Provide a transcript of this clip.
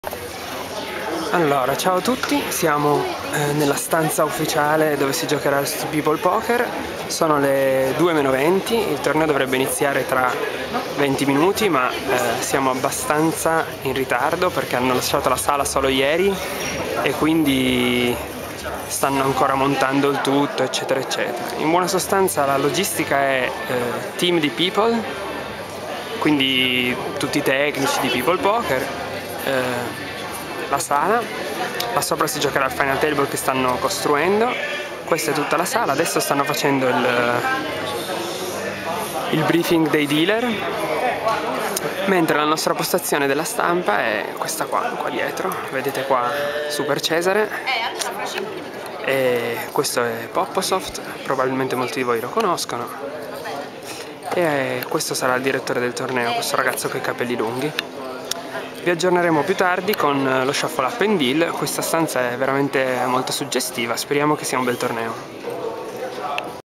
Allora, ciao a tutti, siamo nella stanza ufficiale dove si giocherà il People Poker. Sono le 2:20, il torneo dovrebbe iniziare tra 20 minuti, ma siamo abbastanza in ritardo perché hanno lasciato la sala solo ieri e quindi stanno ancora montando il tutto, eccetera eccetera. In buona sostanza la logistica è team di People, quindi tutti i tecnici di People Poker, la sala, là sopra si giocherà al final table che stanno costruendo, questa è tutta la sala, adesso stanno facendo il briefing dei dealer, mentre la nostra postazione della stampa è questa qua dietro, vedete qua Super Cesare, e questo è Poposoft, probabilmente molti di voi lo conoscono, e questo sarà il direttore del torneo, questo ragazzo con i capelli lunghi. Vi aggiorneremo più tardi con lo Shuffle Up and Deal, questa stanza è veramente molto suggestiva, speriamo che sia un bel torneo.